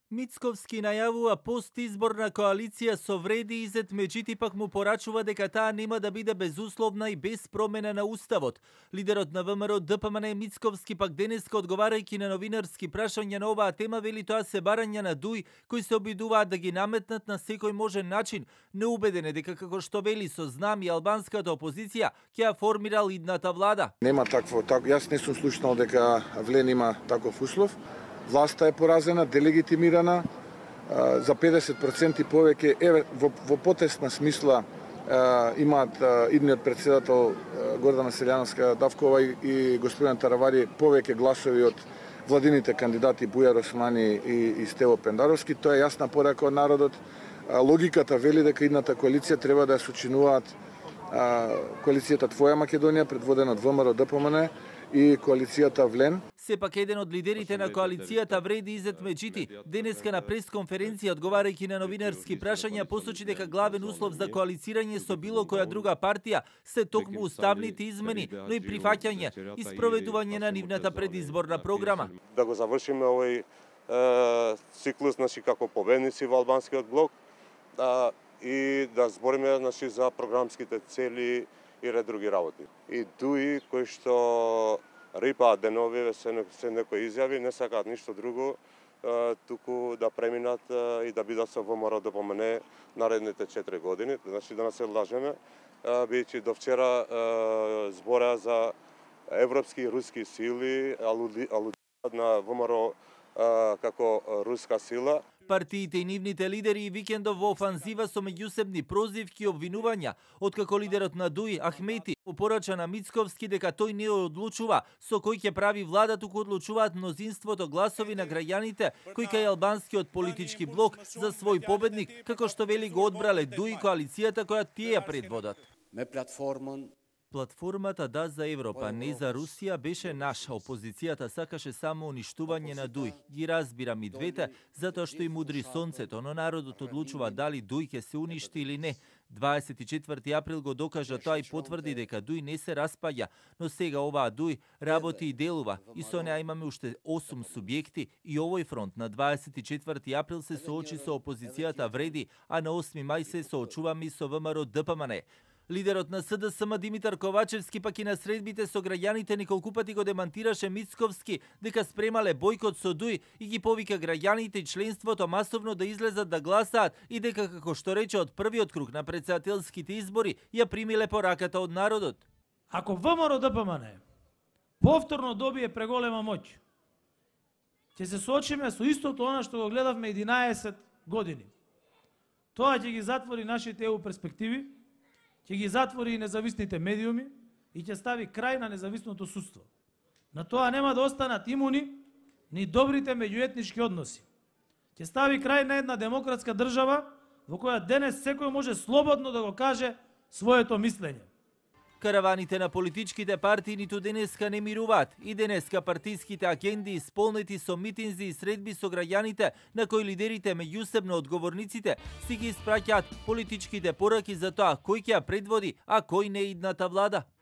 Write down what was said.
Мицковски најавува постизборна коалиција со Вреди Изет, меѓутоа пак му порачува дека таа нема да биде безусловна и без промена на уставот. Лидерот на ВМРО ДПМН Мицковски пак денеска одговарајќи на новинарски прашања на оваа тема вели тоа се барања на ДУИ кои се обидуваат да ги наметнат на секој можен начин, неубеден е дека како што вели со знам и албанската опозиција ќе ја формира идната влада. Нема такво, јас не сум слушнал дека Влен има таков услов. Власта е поразена, делегитимирана, за 50% повеќе во потесна смисла имаат идниот председател Гордана Селјановска-Давкова и господин Таравари повеќе гласови од владините кандидати Бујар Османи и Стево Пендаровски. Тоа е јасна порака од народот. Логиката вели дека идната коалиција треба да ја сочинуваат коалицијата Твоја Македонија, предводена од ВМРО ДПМН, и коалицијата Влен. Сепак еден од лидерите на коалицијата Вреди Изет Меджити денеска на пресконференција одговарајќи на новинарски прашања посочи дека главен услов за коалицирање со било која друга партија се токму уставните измени, но и прифаќање и спроведување на нивната предизборна програма. Да го завршиме овој циклус како победници во албанскиот блок и да збориме за програмските цели и ред други работи. И ДУИ кои што рипаат денови се некои изјави, не сакаат ништо друго, туку да преминат и да бидат со ВМРО ДПМН наредните 4 години. Значи да не се лажеме, бидејќи до вчера збореа за европски и руски сили, алудираат на ВМРО како руска сила. Партиите и нивните лидери и викендов во офанзива со меѓусебни прозивки и обвинувања, откако лидерот на ДУИ Ахмети порача на Мицковски дека тој не одлучува со кој ќе прави влада, туку одлучуваат мнозинството гласови на граѓаните кои кај албанскиот политички блок за свој победник, како што вели го одбрале ДУИ коалицијата која тие ја предводат. Платформата Да за Европа, не за Русија беше наша. Опозицијата сакаше само уништување на ДУИ. Ги разбирам и двете, затоа што им удри сонцето, но народот одлучува дали ДУИ ќе се уништи или не. 24 април го докажа тоа и потврди дека ДУИ не се распаѓа, но сега оваа ДУИ работи и делува. И со неа имаме уште 8 субјекти и овој фронт на 24 април се соочи со опозицијата Вреди, а на 8 мај се соочуваме и со ВМРО ДПМН. Лидерот на СДСМ Димитар Ковачевски пак и на средбите со граѓаните неколку пати го демантираше Мицковски дека спремале бојкот со ДУИ и ги повика граѓаните и членството масовно да излезат да гласаат и дека, како што рече, од првиот круг на претседателските избори ја примиле пораката од народот. Ако ВМРО ДПМН повторно добие преголема моќ, ќе се соочиме со истото она што го гледавме 11 години. Тоа ќе ги затвори нашите ЕУ перспективи, ќе ги затвори и независните медиуми и ќе стави крај на независното судство. На тоа нема да останат имуни ни добрите меѓуетнички односи. Ќе стави крај на една демократска држава во која денес секој може слободно да го каже своето мислење. Караваните на политичките партии ниту денеска не мируваат и денеска партиските агенди исполнети со митинзи и средби со граѓаните на кои лидерите меѓусебно одговорниците си ги испраќаат политичките пораки за тоа кој ќе ја предводи, а кој не идната влада.